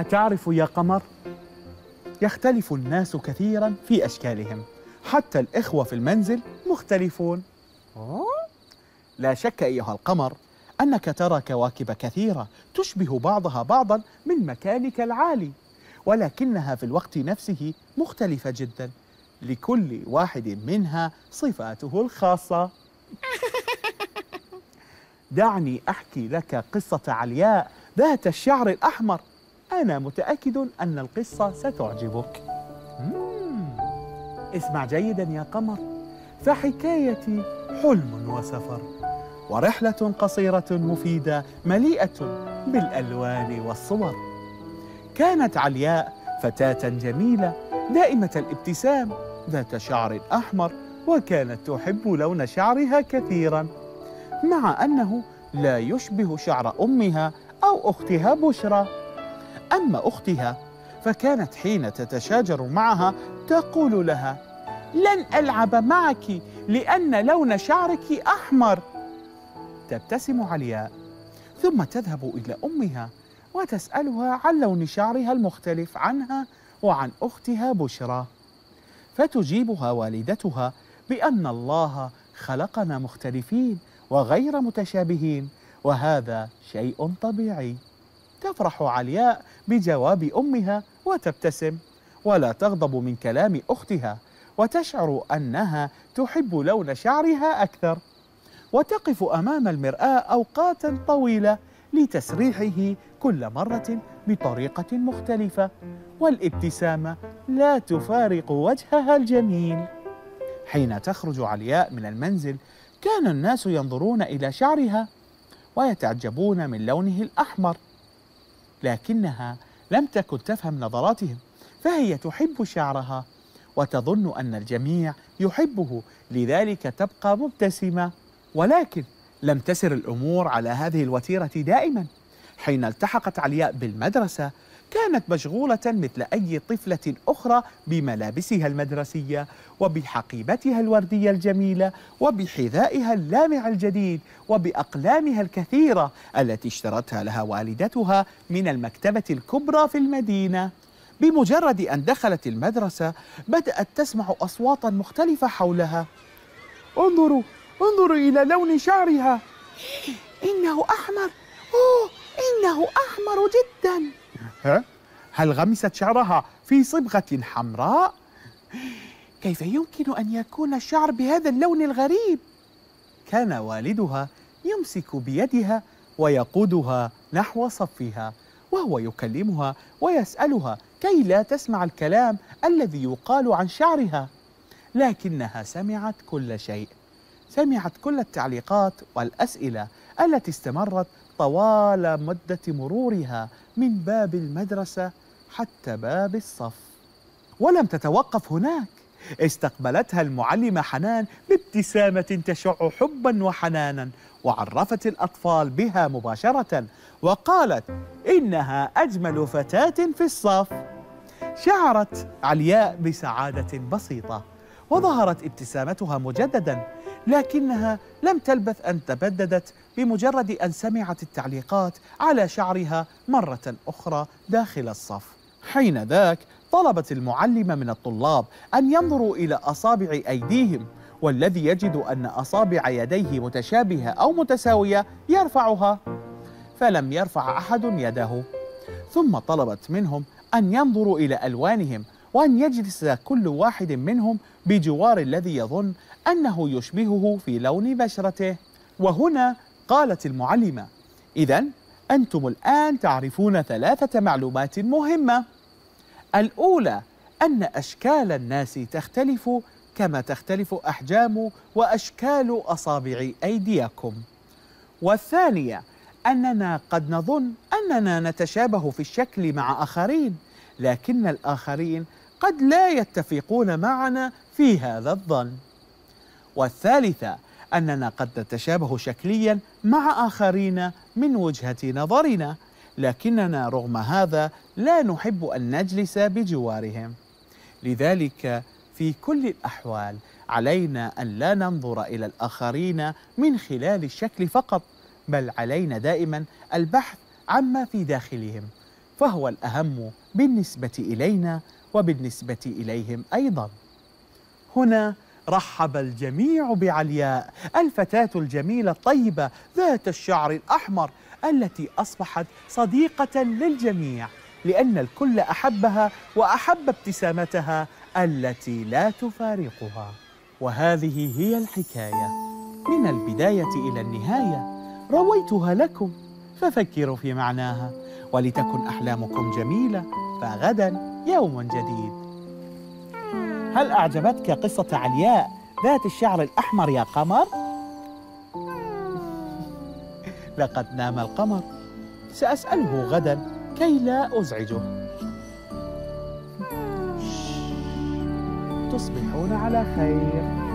أتعرف يا قمر؟ يختلف الناس كثيرا في أشكالهم، حتى الإخوة في المنزل مختلفون. لا شك أيها القمر أنك ترى كواكب كثيرة تشبه بعضها بعضا من مكانك العالي، ولكنها في الوقت نفسه مختلفة جدا، لكل واحد منها صفاته الخاصة. دعني أحكي لك قصة علياء ذات الشعر الأحمر، أنا متأكد أن القصة ستعجبك. اسمع جيدا يا قمر، فحكايتي حلم وسفر، ورحلة قصيرة مفيدة مليئة بالألوان والصور. كانت علياء فتاة جميلة دائمة الابتسام ذات شعر أحمر، وكانت تحب لون شعرها كثيرا، مع أنه لا يشبه شعر أمها أو أختها بشرى. أما أختها فكانت حين تتشاجر معها تقول لها: لن ألعب معك لأن لون شعرك أحمر. تبتسم علياء، ثم تذهب إلى أمها وتسألها عن لون شعرها المختلف عنها وعن أختها بشرى، فتجيبها والدتها بأن الله خلقنا مختلفين وغير متشابهين، وهذا شيء طبيعي. تفرح علياء بجواب أمها وتبتسم، ولا تغضب من كلام أختها، وتشعر أنها تحب لون شعرها أكثر، وتقف أمام المرآة أوقات طويلة لتسريحه كل مرة بطريقة مختلفة، والابتسامة لا تفارق وجهها الجميل. حين تخرج علياء من المنزل كان الناس ينظرون إلى شعرها ويتعجبون من لونه الأحمر، لكنها لم تكن تفهم نظراتهم، فهي تحب شعرها وتظن أن الجميع يحبه، لذلك تبقى مبتسمة. ولكن لم تسر الأمور على هذه الوتيرة دائما. حين التحقت علياء بالمدرسة كانت مشغولة مثل أي طفلة أخرى بملابسها المدرسية وبحقيبتها الوردية الجميلة وبحذائها اللامع الجديد وبأقلامها الكثيرة التي اشترتها لها والدتها من المكتبة الكبرى في المدينة. بمجرد أن دخلت المدرسة بدأت تسمع أصواتا مختلفة حولها. انظروا إلى لون شعرها، إنه أحمر، إنه أحمر جدا. هل غمست شعرها في صبغة حمراء؟ كيف يمكن أن يكون الشعر بهذا اللون الغريب؟ كان والدها يمسك بيدها ويقودها نحو صفها، وهو يكلمها ويسألها كي لا تسمع الكلام الذي يقال عن شعرها، لكنها سمعت كل شيء، سمعت كل التعليقات والأسئلة التي استمرت طوال مدة مرورها من باب المدرسة حتى باب الصف. ولم تتوقف هناك، استقبلتها المعلمة حنان بابتسامة تشع حبا وحنانا، وعرفت الأطفال بها مباشرة وقالت إنها أجمل فتاة في الصف. شعرت علياء بسعادة بسيطة، وظهرت ابتسامتها مجددا، لكنها لم تلبث أن تبددت بمجرد أن سمعت التعليقات على شعرها مرة أخرى داخل الصف. حين ذاك طلبت المعلمة من الطلاب أن ينظروا إلى أصابع أيديهم، والذي يجد أن أصابع يديه متشابهة أو متساوية يرفعها، فلم يرفع أحد يده. ثم طلبت منهم أن ينظروا إلى ألوانهم، وأن يجلس كل واحد منهم بجوار الذي يظن أنه يشبهه في لون بشرته. وهنا قالت المعلمة: إذن أنتم الآن تعرفون 3 معلومات مهمة. الأولى أن أشكال الناس تختلف كما تختلف أحجام وأشكال أصابع أيديكم. والثانية أننا قد نظن أننا نتشابه في الشكل مع آخرين، لكن الآخرين قد لا يتفقون معنا في هذا الظن. والثالثة أننا قد نتشابه شكليا مع آخرين من وجهة نظرنا، لكننا رغم هذا لا نحب أن نجلس بجوارهم. لذلك في كل الأحوال علينا أن لا ننظر إلى الآخرين من خلال الشكل فقط، بل علينا دائما البحث عما في داخلهم، فهو الأهم بالنسبة إلينا وبالنسبة إليهم أيضا. هنا رحب الجميع بعلياء، الفتاة الجميلة الطيبة ذات الشعر الأحمر التي أصبحت صديقة للجميع، لأن الكل أحبها وأحب ابتسامتها التي لا تفارقها. وهذه هي الحكاية من البداية إلى النهاية، رويتها لكم ففكروا في معناها، ولتكن أحلامكم جميلة، فغدا يوم جديد. هل أعجبتك قصة علياء ذات الشعر الأحمر يا قمر؟ لقد نام القمر، سأسأله غدا كي لا أزعجه. تصبحون على خير.